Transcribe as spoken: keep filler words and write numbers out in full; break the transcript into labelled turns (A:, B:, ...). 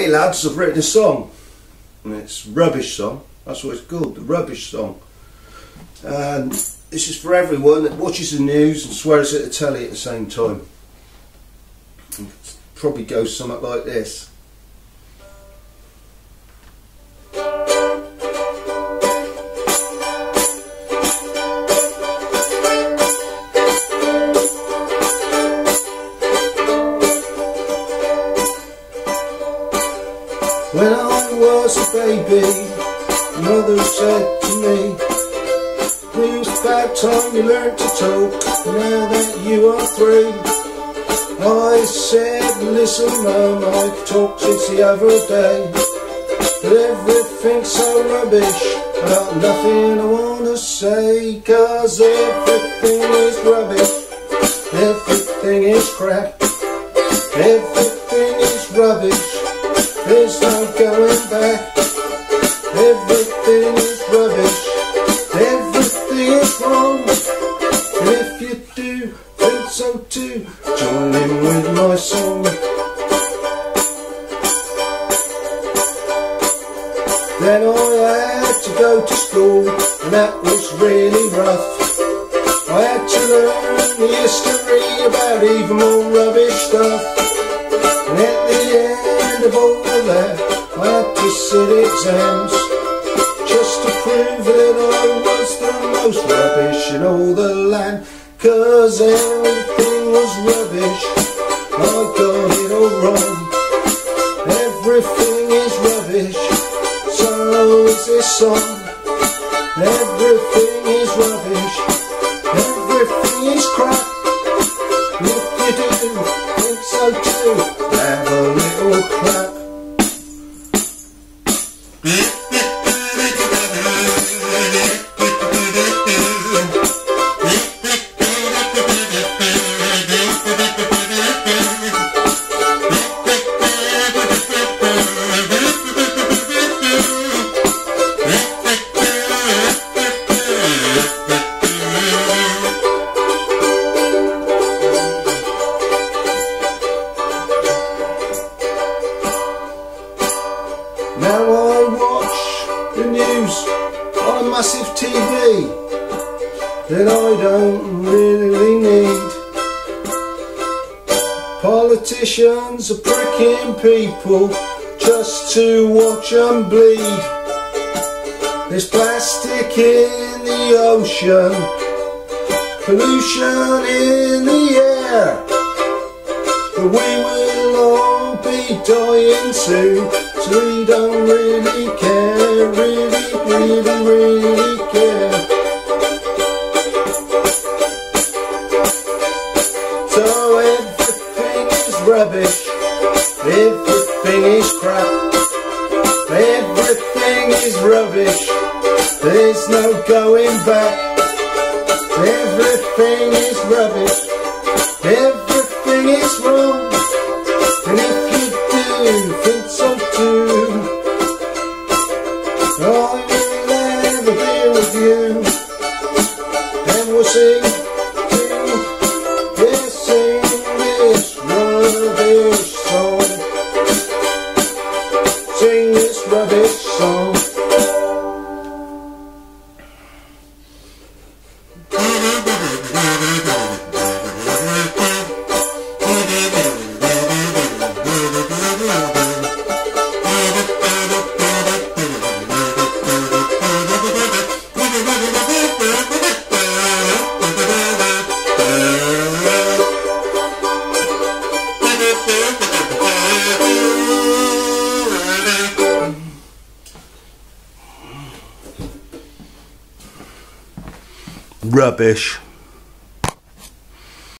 A: Hey lads, I've written a song, and it's Rubbish Song. That's what it's called, the Rubbish Song. And this is for everyone that watches the news and swears at the telly at the same time. It probably goes something like this. When I was a baby, mother said to me, it was about time you learned to talk, now that you are three. I said, listen mum, I've talked since the other day, but everything's so rubbish, I got nothing I wanna say, cause everything is rubbish, everything is crap, everything is rubbish. There's no going back. Everything is rubbish. Everything is wrong. And if you do think so too, join in with my song. Then I had to go to school, and that was really rough. I had to learn the history about even more rubbish stuff. And at the end of all of that, I had to sit exams, just to prove that I was the most rubbish in all the land. Cause everything was rubbish, I got it all wrong. Everything is rubbish, so is this song. Everything is rubbish, everything is crap. If you do think so too, have a little clap. Now I watch the news on a massive T V that I don't really need. Politicians are pricking people just to watch them bleed. There's plastic in the ocean, pollution in the air, but we will all be dying soon. So we don't really care, really, really, really care. So everything is rubbish, everything is crap, everything is rubbish, there's no going back. Everything is rubbish, everything is wrong, and if you do think so too, I will have a beer with you, and we'll sing, we'll sing this rubbish song, sing this rubbish song.
B: Rubbish.